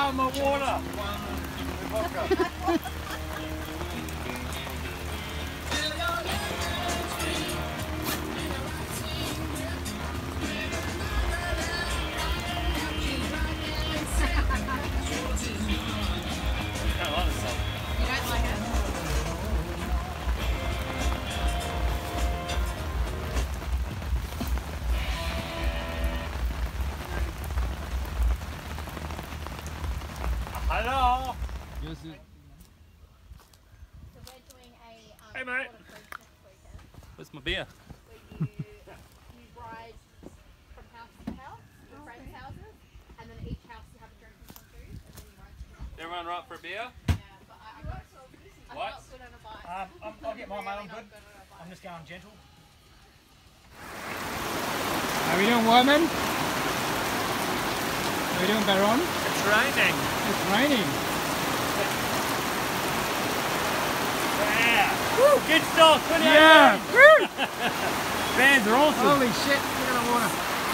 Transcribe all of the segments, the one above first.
Oh, my water! Hello. Yes, So we're doing a Hey, mate. Where's my beer? where you ride from house to house, your friends' houses, and then each house you have a drink and some food, and then you ride to the house. Everyone right for a beer? Yeah, but I'm not good on a bike. I'll get mine, mate. I'm good. I'm just going gentle. How are we doing, Wyman? How are we doing, Baron? It's raining. It's raining. Yeah. Woo, good start, 28. Yeah! Woo! Fans are awesome. Holy shit, look at the water.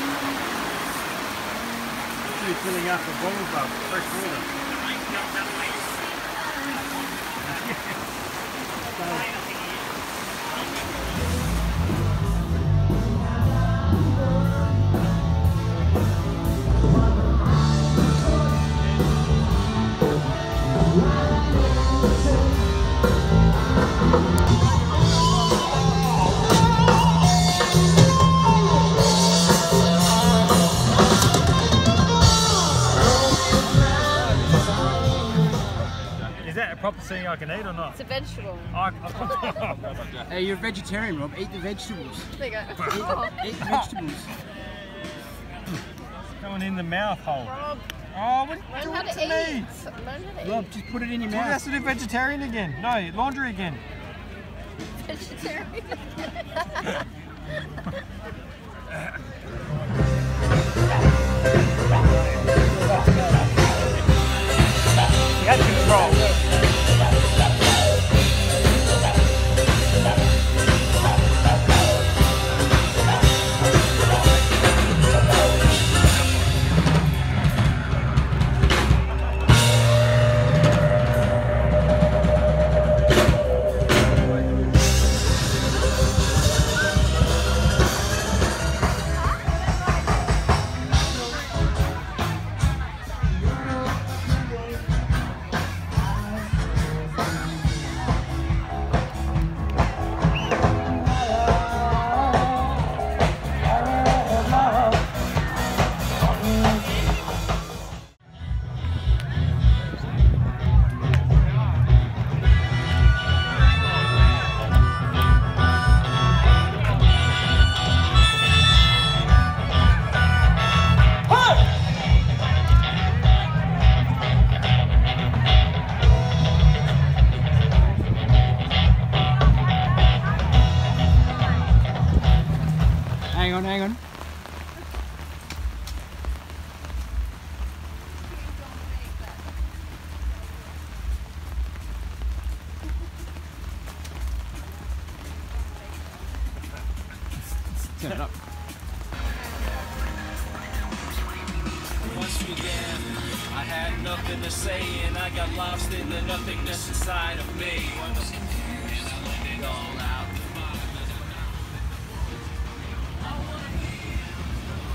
Actually filling up the bottles up, fresh water. Is that a proper thing I can eat or not? It's a vegetable. Hey, you're a vegetarian, Rob. Eat the vegetables. There you go. Eat the vegetables. Going in the mouth hole. Rob, Oh, what learn do how it to to me? eat. Learn how to Rob, just put it in your Well, mouth. has to do vegetarian again. No, laundry again. eat. Vegetarian. You had control. Hang on, hang on. Turn it up. Once again, I had nothing to say and I got lost in the nothingness inside of me. And I let it all out.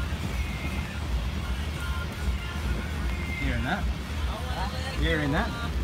Hearing that? Hearing that?